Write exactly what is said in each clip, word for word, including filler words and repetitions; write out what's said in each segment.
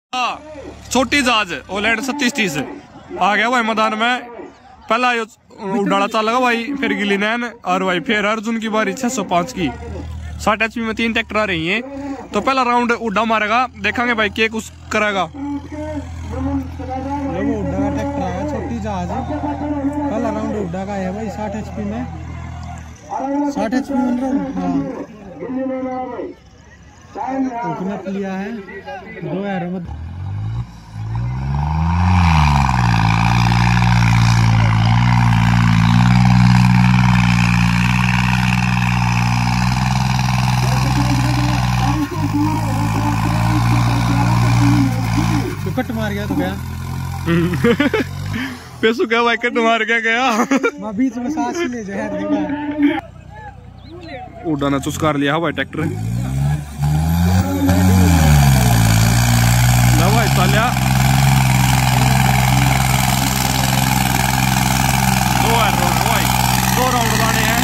छोटी जहाज ओलैंड छत्तीस तीस आ गया भाई मैदान में। पहला यो उड़ाना चल लगा भाई, फिर गिली नैन और भाई फिर अर्जुन की बारी छह सौ पांच की। साठ एचपी में तीन ट्रैक्टर आ रही हैं। तो पहला राउंड उड्डा मारेगा, देखेंगे भाई के कुछ करेगा। उड्डा का ट्रैक्टर आया छोटी जहाज, पहला राउंड उड्डा का है भाई साठ एचपी में, साठ एचपी में हाँ लिया है दो यार। तो कट मार गया तो गया पैसू क्या भाई, कट मार क्या गया मैं बीच में सांस ले जाए। उड़ाना चुस्कार लिया भाई ट्रैक्टर भाई चालिया दो राउंड भाई, दो राउंड लाने हैं।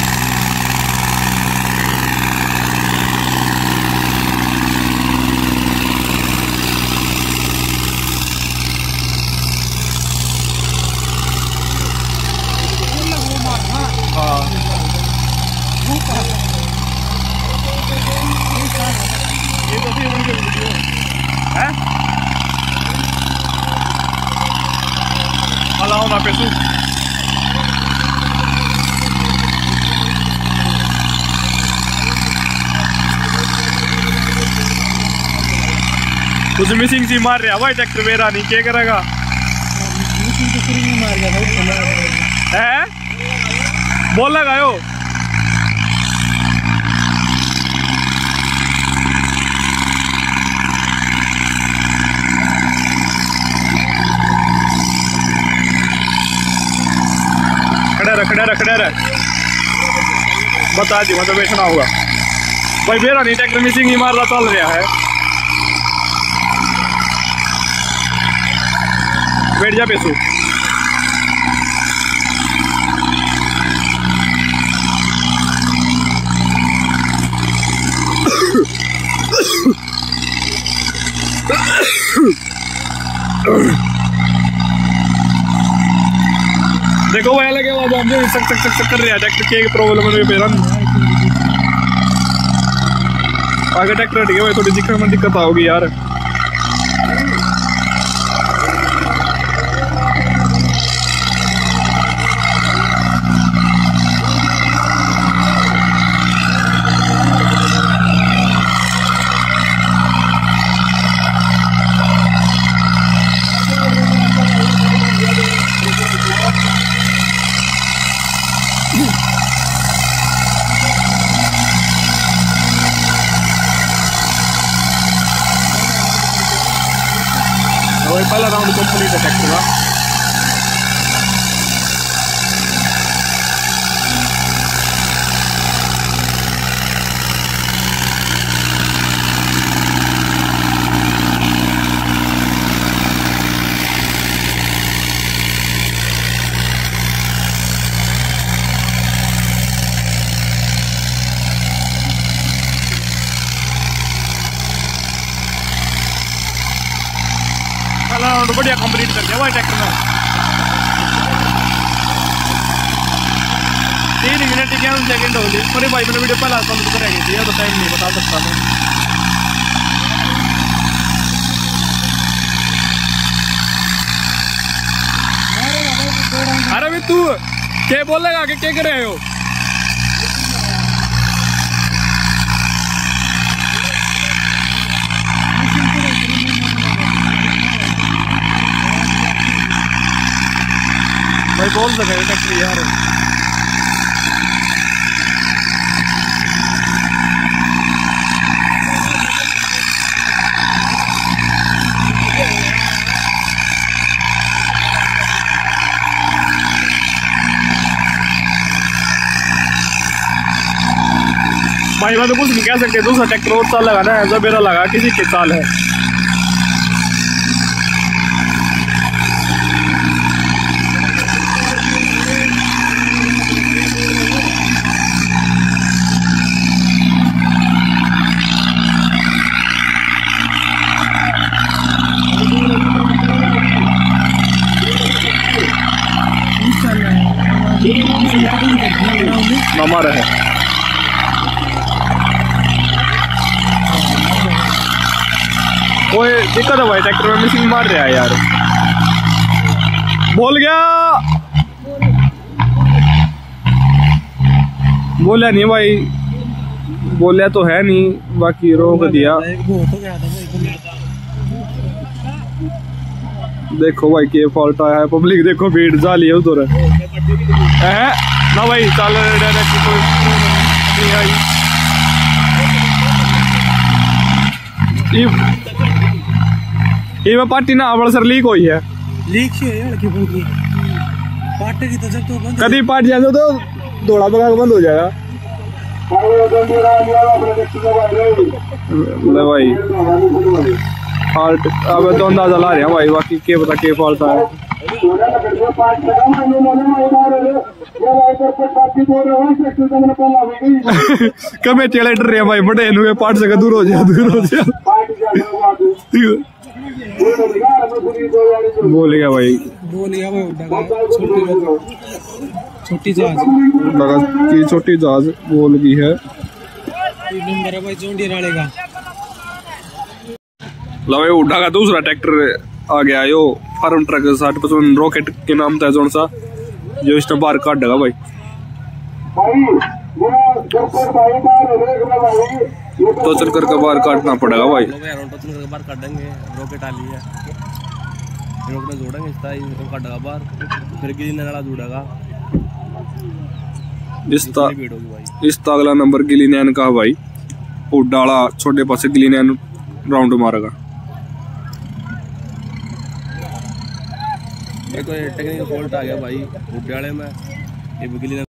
ये तो थी उनकी वीडियो है अलाउ ना पैसू। कुछ मिसिंग सी मार रहा भाई ट्रैक्टर मेरा नहीं, क्या करेगा मार गया है बोल लगायो। खड़े रख खड़े रख बता दी मतलब बेचना होगा भाई। मेरा नहीं ट्रैक्टर मिसिंग ही मारना चल रहा है। बैठ जा पैसू। देखो वह लगे वो हम सक सक सक कर रहे हैं ट्रैक्टर के प्रॉब्लम है मेरा। आगे ट्रैक्टर हट गया भाई, थोड़ी दिक्कत में दिक्कत होगी यार। पहला राउंड कंप्लीट है ट्रैक्टर का। राउंड बढ़िया कंप्लीट कर दिया भाई ट्रैक्टर में। तीन मिनट इक्यावन सेकंड हो गई। सॉरी भाई मैंने वीडियो पहला कंप्लीट कराई थी, तो टाइम नहीं बता सकता मैं। अरे भाई तू क्या बोलेगा आगे क्या कर रहे हो? भाई बोल सके ट्रैक्टर यार। भाई मैं तो कुछ नहीं कह सकते, दूसरा ट्रैक्टर और साल लगाना है, जो मेरा लगा किसी के साल है। मारा है। कोई दिक्कत है भाई, ट्रैक्टर में मिसिंग मार रहा है यार। बोल गया, बोला नहीं भाई, बोलिया तो है नहीं, बाकी रोक दिया। देखो भाई के फॉल्ट आया है, पब्लिक देखो भीड़ जाली है उधर है ना भाई। चल डायरेक्ट नहीं आई ये पार्टी ना बड़ा सर लीक हुई है, लीक से है हल्की फुल्की पार्टी की। तो जब तो बंद कभी पार्ट जाए तो दौड़ा भगा बंद हो जाएगा। ले भाई फॉल्ट अब तो अंदाजा ला रहे हैं भाई, बाकी क्या पता क्या फॉल्ट आया। कमेटी वाले डर रहे हैं भाई, बड़े इन्होंने पार्ट से दूर हो जाए, दूर हो जाए। बोल गया भाई, बोल गया भाई, छोटी जहाज लगा कि छोटी जहाज बोल गई है। नंबर है भाई जोंडी राले का। लो भाई उड़ा का दूसरा ट्रैक्टर आ गया यो फार्म ट्रक साठ पचपन रॉकेट के नाम था जोन सा, जो इसने बाहर काट देगा भाई। तो चल कर के बाहर काटना पड़ेगा भाई। बाहर काटेंगे, रॉकेट आ ली है, रॉकेट जोड़ेंगे इस तरह काटेगा बाहर, फिर गिली नाला जुड़ेगा। इस ता इस ता अगला नंबर गिली नैन का भाई, उडाला छोटे पासे गिली नैन राउंड मारेगा। कोई टेक्निकल फॉल्ट आ गया भाई उडाले में, ये गिली